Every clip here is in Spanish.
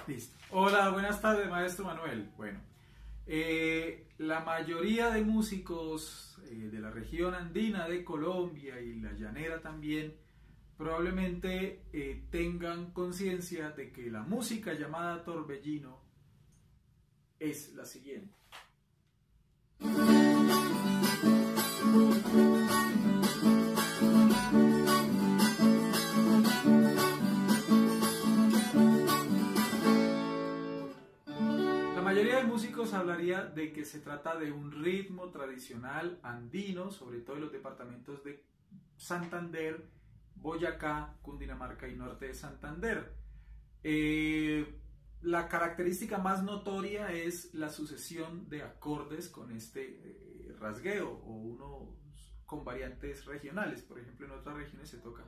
Listo. Hola, buenas tardes, maestro Manuel. Bueno, la mayoría de músicos de la región andina de Colombia y la llanera también probablemente tengan conciencia de que la música llamada torbellino es la siguiente. La mayoría de músicos hablaría de que se trata de un ritmo tradicional andino, sobre todo en los departamentos de Santander, Boyacá, Cundinamarca y norte de Santander. La característica más notoria es la sucesión de acordes con este rasgueo o uno con variantes regionales. Por ejemplo, en otras regiones se toca.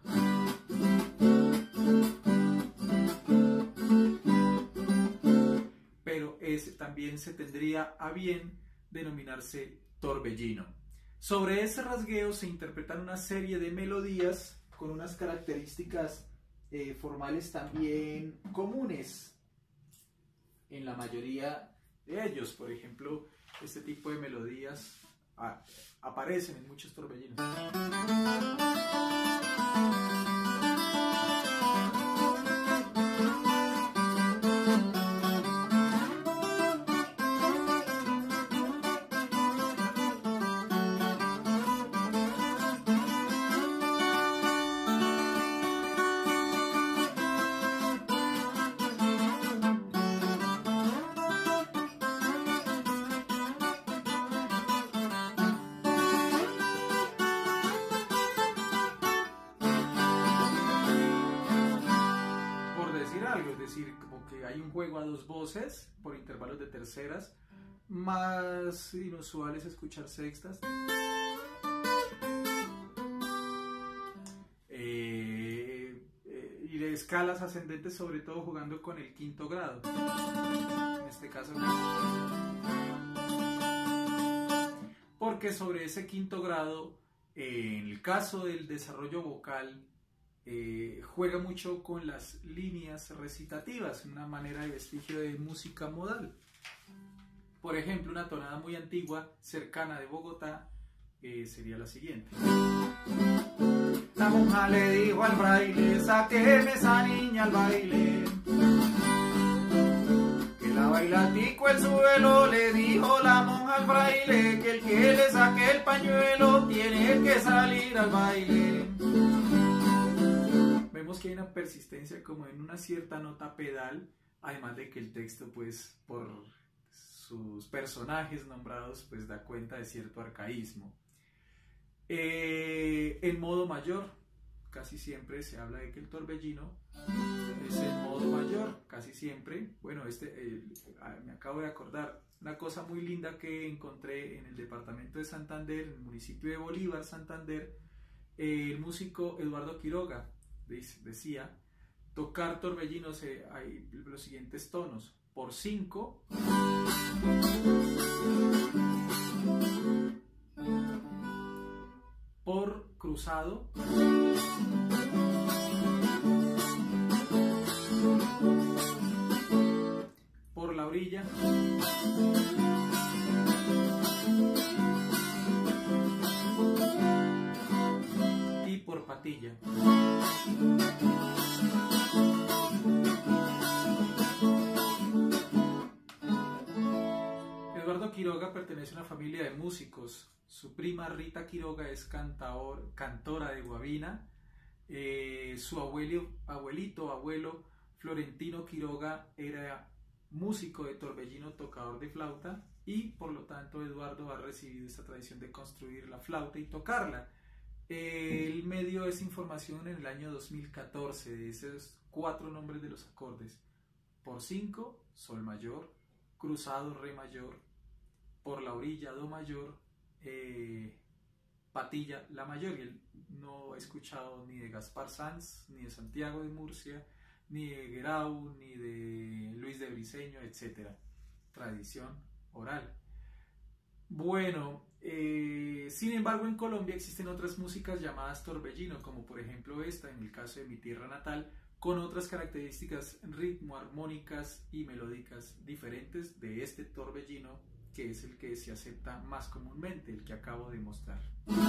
Pero también se tendría a bien denominarse torbellino. Sobre ese rasgueo se interpretan una serie de melodías con unas características formales también comunes en la mayoría de ellos. Por ejemplo, este tipo de melodías aparecen en muchos torbellinos. Algo, es decir, como que hay un juego a dos voces por intervalos de terceras, más inusual es escuchar sextas, y de escalas ascendentes, sobre todo jugando con el quinto grado, en este caso, porque sobre ese quinto grado, en el caso del desarrollo vocal, juega mucho con las líneas recitativas, una manera de vestigio de música modal. Por ejemplo, una tonada muy antigua, cercana de Bogotá, sería la siguiente. La monja le dijo al fraile, sáqueme esa niña al baile. Que la bailatico el suelo, le dijo la monja al fraile, que el que le saque el pañuelo tiene que salir al baile. Vemos que hay una persistencia como en una cierta nota pedal, además de que el texto, pues, por sus personajes nombrados, pues da cuenta de cierto arcaísmo. En modo mayor, casi siempre se habla de que el torbellino es el modo mayor, casi siempre. Bueno, me acabo de acordar una cosa muy linda que encontré en el departamento de Santander, en el municipio de Bolívar, Santander. El músico Eduardo Quiroga decía: tocar torbellinos, hay los siguientes tonos: por 5, por cruzado, por la orilla y por patilla. Eduardo Quiroga pertenece a una familia de músicos. Su prima Rita Quiroga es cantora de guabina. Su abuelo Florentino Quiroga era músico de torbellino, tocador de flauta, y por lo tanto Eduardo ha recibido esta tradición de construir la flauta y tocarla. Él me dio esa información en el año 2014, de esos 4 nombres de los acordes: por 5, sol mayor; cruzado, re mayor; por la orilla, do mayor; patilla, la mayor. Y él no ha escuchado ni de Gaspar Sanz, ni de Santiago de Murcia, ni de Guerau, ni de Luis de Briceño, etc. Tradición oral. Bueno, sin embargo, en Colombia existen otras músicas llamadas torbellino, como por ejemplo esta, en el caso de mi tierra natal, con otras características ritmo, armónicas y melódicas diferentes de este torbellino, que es el que se acepta más comúnmente, el que acabo de mostrar.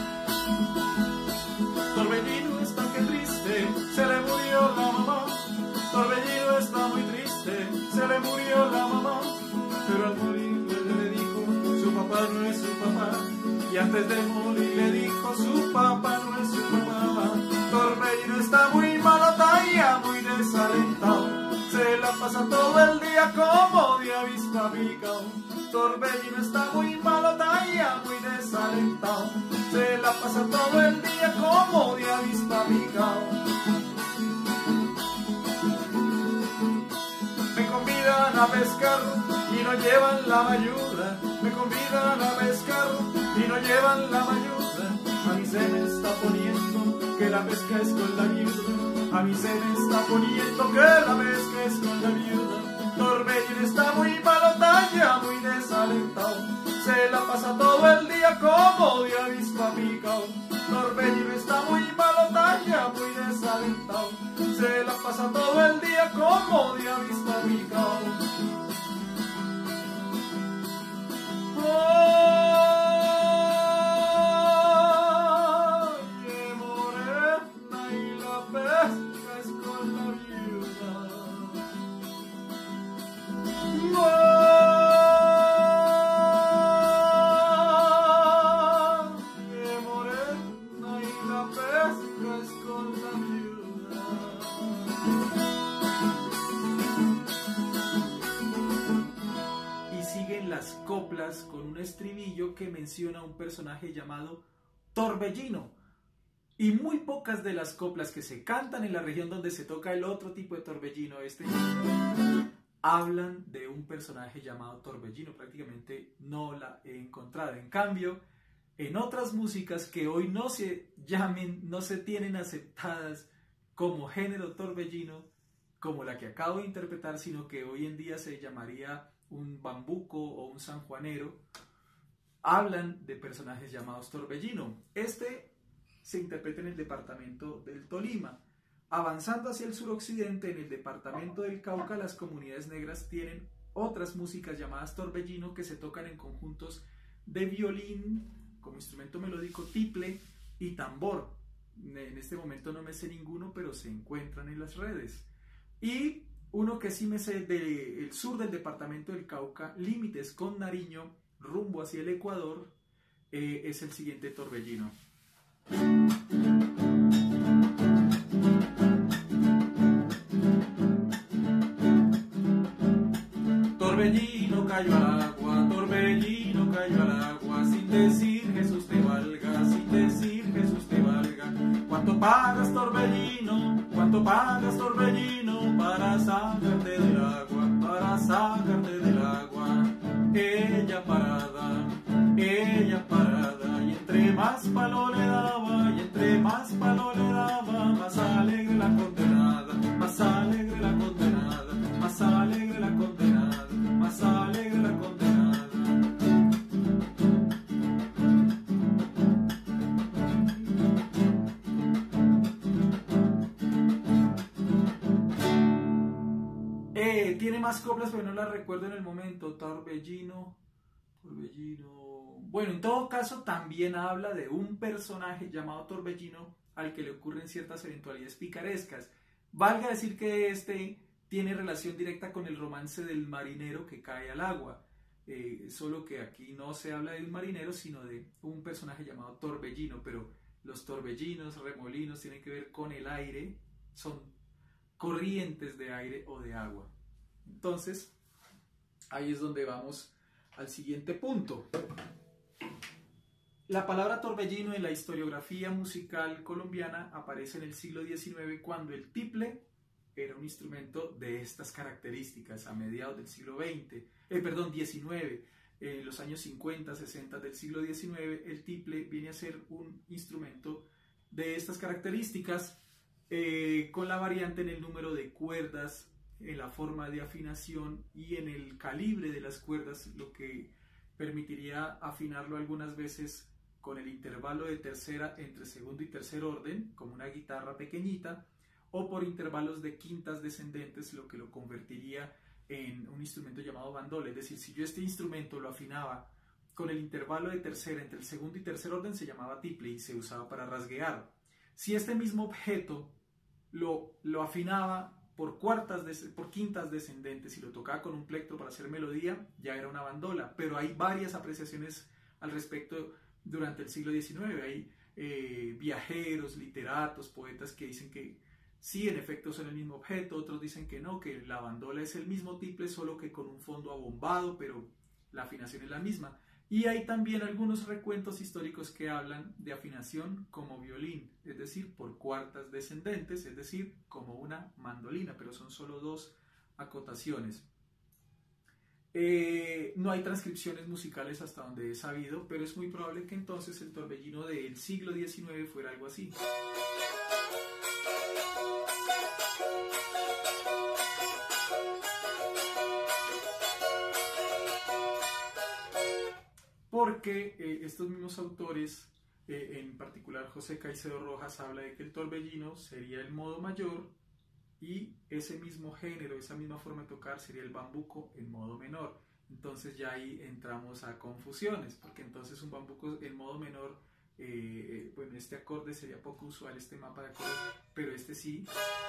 Torbellino está que triste, se le murió la mamá. Torbellino está muy triste, se le murió la mamá. Pero al morir le dijo, su papá no es su papá. Y antes de morir le dijo, su papá no es su papá. Torbellino está muy malo talla, muy desalentado. Se la pasa todo el día como de avispa picao. Torbellino está muy malo talla, muy desalentado. Se la pasa todo el día como de avispa picao. Me convidan a pescar y no llevan la mayuda. Me convidan a pescar y no llevan la mayuda. A mí se me está poniendo que la pesca es con la viuda. A mí se me está poniendo que la pesca es con la viuda. Torbellino está muy malo talla, muy desalentado. Se la pasa todo el día como de avispa picao. Torbellino está muy malo talla, muy desalentado. Se la pasa todo el día como de avispa picao. Oye, morena, y la pesca es con la viuda. Oye, morena, y la pesca es con la viuda. Y siguen las coplas con un estribillo que menciona a un personaje llamado Torbellino. Y muy pocas de las coplas que se cantan en la región donde se toca el otro tipo de torbellino, hablan de un personaje llamado Torbellino. Prácticamente no la he encontrado. En cambio, en otras músicas que hoy no se tienen aceptadas como género torbellino, como la que acabo de interpretar, sino que hoy en día se llamaría un bambuco o un sanjuanero, hablan de personajes llamados torbellino. Este se interpreta en el departamento del Tolima. Avanzando hacia el suroccidente, en el departamento del Cauca, las comunidades negras tienen otras músicas llamadas torbellino que se tocan en conjuntos de violín como instrumento melódico, tiple y tambor. En este momento no me sé ninguno, pero se encuentran en las redes. Y uno que sí me sé del sur del departamento del Cauca, límites con Nariño, rumbo hacia el Ecuador, es el siguiente torbellino. Torbellino cayó al agua, torbellino cayó al agua, sin decir Jesús te valga, sin decir Jesús te valga. ¿Cuánto pagas, torbellino? ¿Cuánto pagas, torbellino? Para sacarte del agua, para sacarte del agua. Ella parada, y entre más palo le daba, y entre más palo le daba, más alegre la condenada, más alegre la condenada, más alegre la condenada, más alegre la condenada. Tiene más coplas, pero no las recuerdo en el momento. Torbellino. Bueno, en todo caso, también habla de un personaje llamado Torbellino al que le ocurren ciertas eventualidades picarescas. Valga decir que este tiene relación directa con el romance del marinero que cae al agua. Solo que aquí no se habla de un marinero, sino de un personaje llamado Torbellino. Pero los torbellinos, remolinos, tienen que ver con el aire, son corrientes de aire o de agua. Entonces, ahí es donde vamos al siguiente punto. La palabra torbellino en la historiografía musical colombiana aparece en el siglo XIX, cuando el tiple era un instrumento de estas características. A mediados del siglo XIX, en los años 50, 60 del siglo XIX, el tiple viene a ser un instrumento de estas características, con la variante en el número de cuerdas, en la forma de afinación y en el calibre de las cuerdas, lo que permitiría afinarlo algunas veces con el intervalo de tercera entre segundo y tercer orden, como una guitarra pequeñita, o por intervalos de quintas descendentes, lo que lo convertiría en un instrumento llamado bandola. Es decir, si yo este instrumento lo afinaba con el intervalo de tercera entre el segundo y tercer orden, se llamaba tiple y se usaba para rasguear. Si este mismo objeto lo afinaba por quintas descendentes y lo tocaba con un plectro para hacer melodía, ya era una bandola. Pero hay varias apreciaciones al respecto durante el siglo XIX. Hay viajeros, literatos, poetas que dicen que sí, en efecto son el mismo objeto. Otros dicen que no, que la bandola es el mismo tiple, solo que con un fondo abombado, pero la afinación es la misma. Y hay también algunos recuentos históricos que hablan de afinación como violín, es decir, por cuartas descendentes, es decir, como una mandolina, pero son solo dos acotaciones. No hay transcripciones musicales hasta donde he sabido, pero es muy probable que entonces el torbellino del siglo XIX fuera algo así. Porque estos mismos autores, en particular José Caicedo Rojas, habla de que el torbellino sería el modo mayor y ese mismo género, esa misma forma de tocar sería el bambuco en modo menor. Entonces ya ahí entramos a confusiones, porque entonces un bambuco en modo menor, bueno, este acorde sería poco usual, este mapa de acordes, pero este sí.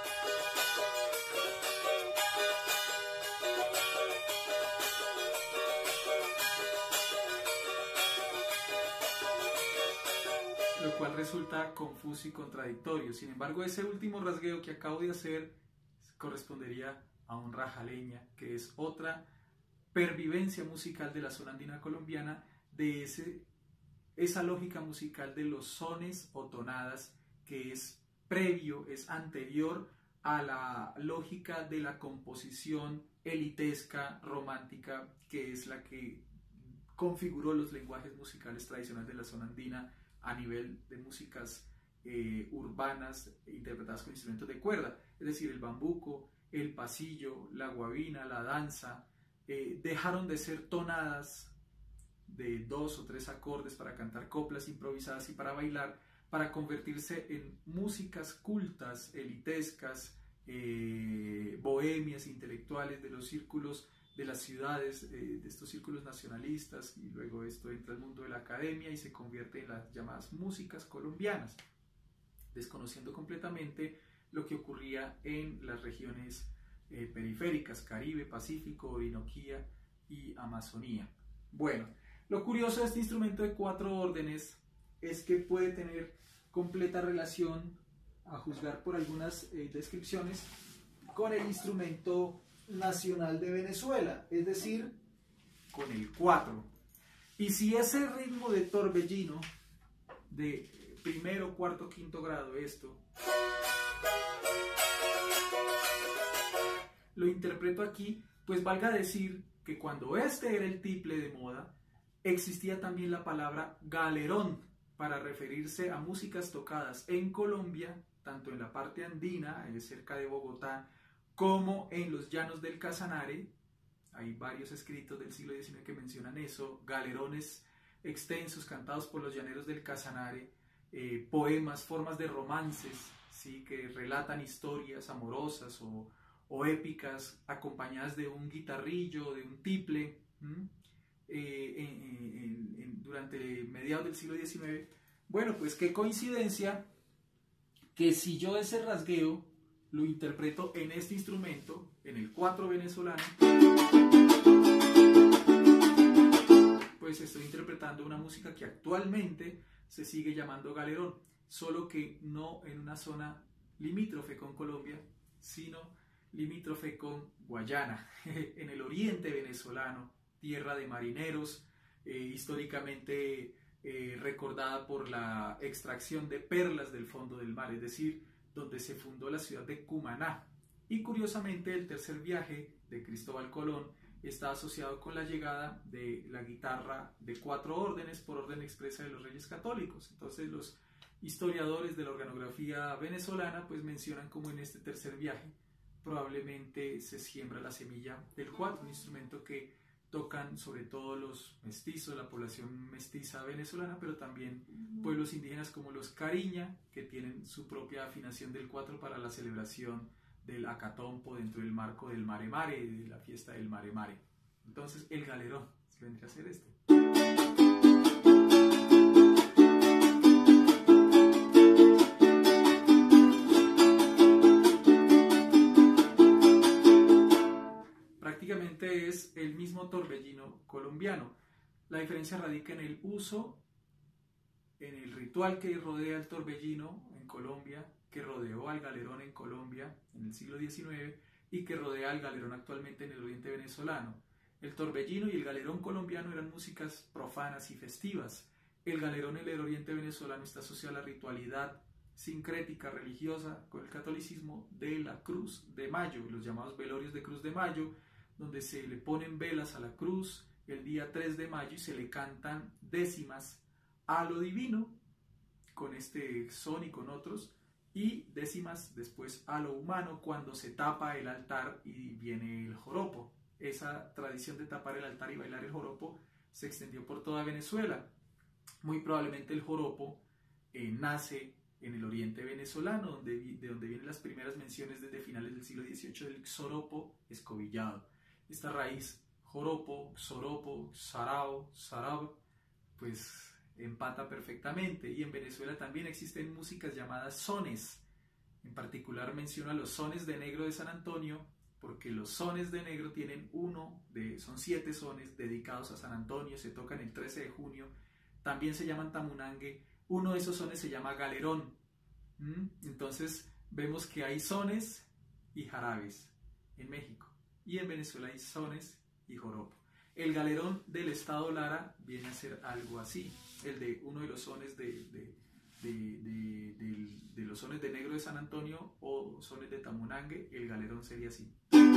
Lo cual resulta confuso y contradictorio. Sin embargo, ese último rasgueo que acabo de hacer correspondería a un rajaleña, que es otra pervivencia musical de la zona andina colombiana, de esa lógica musical de los sones o tonadas, que es previo, es anterior a la lógica de la composición elitesca, romántica, que es la que configuró los lenguajes musicales tradicionales de la zona andina a nivel de músicas urbanas interpretadas con instrumentos de cuerda, es decir, el bambuco, el pasillo, la guabina, la danza, dejaron de ser tonadas de 2 o 3 acordes para cantar coplas improvisadas y para bailar, para convertirse en músicas cultas, elitescas, bohemias, intelectuales de los círculos de las ciudades, de estos círculos nacionalistas, y luego esto entra al mundo de la academia y se convierte en las llamadas músicas colombianas, desconociendo completamente lo que ocurría en las regiones periféricas, Caribe, Pacífico, Orinoquía y Amazonía. Bueno, lo curioso de este instrumento de 4 órdenes es que puede tener completa relación, a juzgar por algunas descripciones, con el instrumento nacional de Venezuela, es decir, con el 4. Y si ese ritmo de torbellino de primero, cuarto, quinto grado, esto, lo interpreto aquí, pues valga decir que cuando este era el tiple de moda, existía también la palabra galerón para referirse a músicas tocadas en Colombia, tanto en la parte andina, cerca de Bogotá, como en los llanos del Casanare. Hay varios escritos del siglo XIX que mencionan eso, galerones extensos cantados por los llaneros del Casanare, poemas, formas de romances, ¿sí?, que relatan historias amorosas o épicas, acompañadas de un guitarrillo, de un tiple, durante mediados del siglo XIX. Bueno, pues qué coincidencia que si yo ese rasgueo lo interpreto en este instrumento, en el 4 venezolano, pues estoy interpretando una música que actualmente se sigue llamando galerón, solo que no en una zona limítrofe con Colombia, sino limítrofe con Guayana, en el oriente venezolano, tierra de marineros, históricamente recordada por la extracción de perlas del fondo del mar, es decir, donde se fundó la ciudad de Cumaná. Y curiosamente el tercer viaje de Cristóbal Colón está asociado con la llegada de la guitarra de 4 órdenes por orden expresa de los Reyes Católicos. Entonces los historiadores de la organografía venezolana pues mencionan como en este tercer viaje probablemente se siembra la semilla del 4, un instrumento que tocan sobre todo los mestizos, la población mestiza venezolana, pero también pueblos indígenas como los Cariña, que tienen su propia afinación del 4 para la celebración del acatompo dentro del marco del Mare Mare, de la fiesta del Mare Mare. Entonces el galerón vendría a ser esto. Prácticamente es el mismo torbellino colombiano. La diferencia radica en el uso, en el ritual que rodea el torbellino en Colombia, que rodeó al galerón en Colombia en el siglo XIX y que rodea al galerón actualmente en el oriente venezolano. El torbellino y el galerón colombiano eran músicas profanas y festivas. El galerón en el oriente venezolano está asociado a la ritualidad sincrética religiosa con el catolicismo de la Cruz de Mayo, los llamados velorios de Cruz de Mayo, donde se le ponen velas a la cruz el día 3 de mayo y se le cantan décimas a lo divino, con este son y con otros, y décimas después a lo humano cuando se tapa el altar y viene el joropo. Esa tradición de tapar el altar y bailar el joropo se extendió por toda Venezuela. Muy probablemente el joropo nace en el oriente venezolano, de donde vienen las primeras menciones desde finales del siglo XVIII del xoropo escobillado. Esta raíz joropo, xoropo, sarao, sarab, pues empata perfectamente. Y en Venezuela también existen músicas llamadas sones. En particular menciono a los sones de negro de San Antonio, porque los sones de negro tienen son 7 sones dedicados a San Antonio, se tocan el 13 de junio, también se llaman tamunangue. Uno de esos sones se llama galerón. Entonces vemos que hay sones y jarabes en México, y en Venezuela hay sones y joropo. El galerón del estado Lara viene a ser algo así, el de uno de los sones de los sones de negro de San Antonio o sones de tamunangue. El galerón sería así.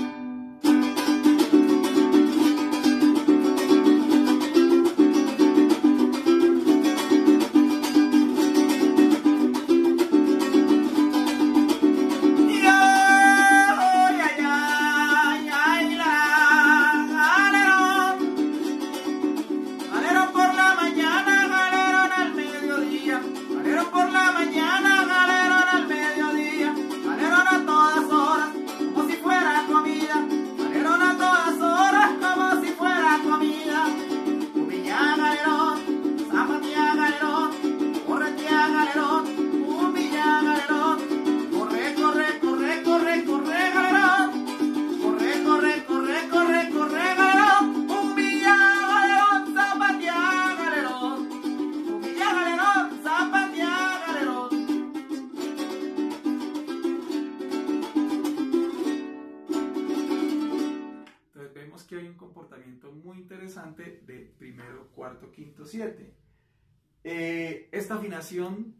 Que hay un comportamiento muy interesante de primero, cuarto, quinto, 7. Esta afinación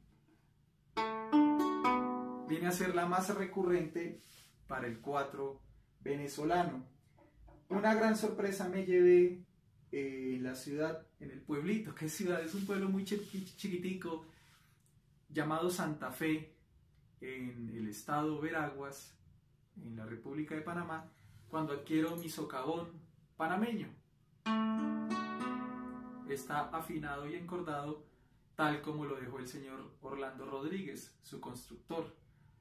viene a ser la más recurrente para el 4 venezolano. Una gran sorpresa me llevé en la ciudad, en el pueblito. ¿Qué ciudad? Es un pueblo muy chiquitico llamado Santa Fe, en el estado Veraguas, en la República de Panamá, cuando adquiero mi socavón panameño. Está afinado y encordado tal como lo dejó el señor Orlando Rodríguez, su constructor.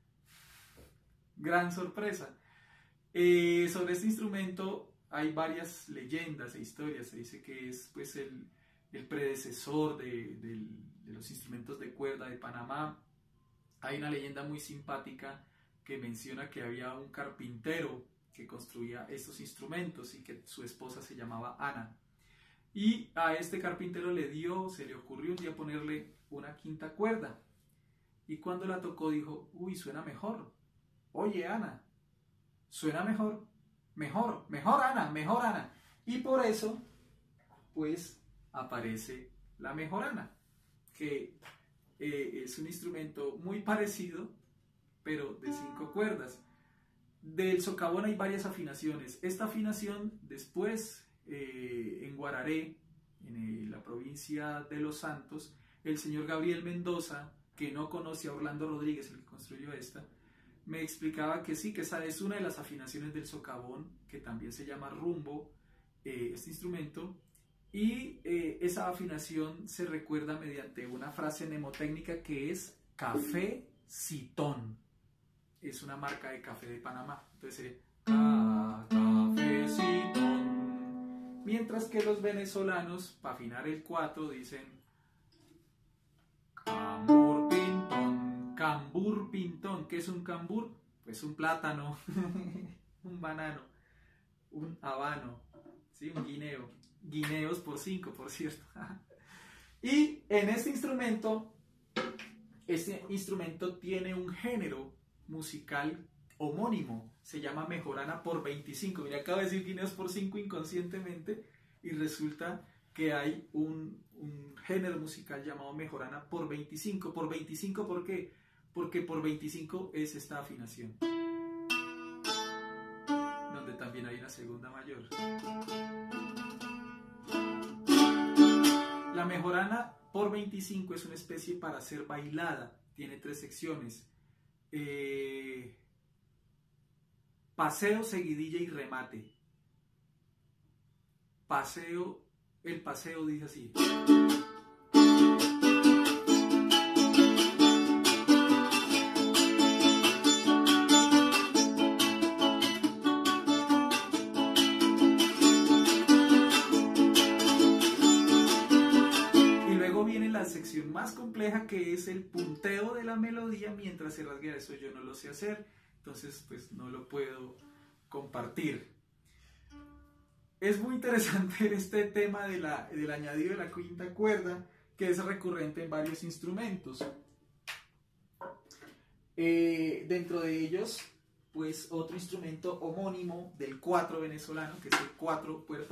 Gran sorpresa. Sobre este instrumento hay varias leyendas e historias. Se dice que es pues, el predecesor de los instrumentos de cuerda de Panamá. Hay una leyenda muy simpática que menciona que había un carpintero que construía estos instrumentos y que su esposa se llamaba Ana. Y a este carpintero se le ocurrió un día ponerle una quinta cuerda. Y cuando la tocó dijo, uy, suena mejor. Oye, Ana, suena mejor. Mejor Ana, mejor Ana. Y por eso, pues, aparece la mejor Ana, que es un instrumento muy parecido, pero de 5 cuerdas. Del socavón hay varias afinaciones. Esta afinación después en Guararé, en la provincia de Los Santos, el señor Gabriel Mendoza, que no conoce a Orlando Rodríguez, el que construyó esta, me explicaba que sí, que esa es una de las afinaciones del socavón, que también se llama rumbo, este instrumento, y esa afinación se recuerda mediante una frase mnemotécnica que es Café Citón. Es una marca de café de Panamá. Entonces sería Café Citón. Mientras que los venezolanos, para afinar el 4, dicen Cambur Pintón. Cambur Pintón. ¿Qué es un cambur? Pues un plátano, un banano, un habano, ¿sí? Un guineo. Guineos por 5, por cierto. Y en este instrumento tiene un género musical homónimo, se llama mejorana por 25. Mira, acabo de decir guineos por 5 inconscientemente y resulta que hay un género musical llamado mejorana por 25. ¿Por 25 por qué? Porque por 25 es esta afinación, donde también hay una segunda mayor. La mejorana por 25 es una especie para ser bailada, tiene 3 secciones: paseo, seguidilla y remate. El paseo dice así. La sección más compleja, que es el punteo de la melodía mientras se rasguea. Eso yo no lo sé hacer, entonces pues no lo puedo compartir. Es muy interesante este tema del añadido de la quinta cuerda, que es recurrente en varios instrumentos. Dentro de ellos, pues otro instrumento homónimo del 4 venezolano, que es el 4 puertorriqueño.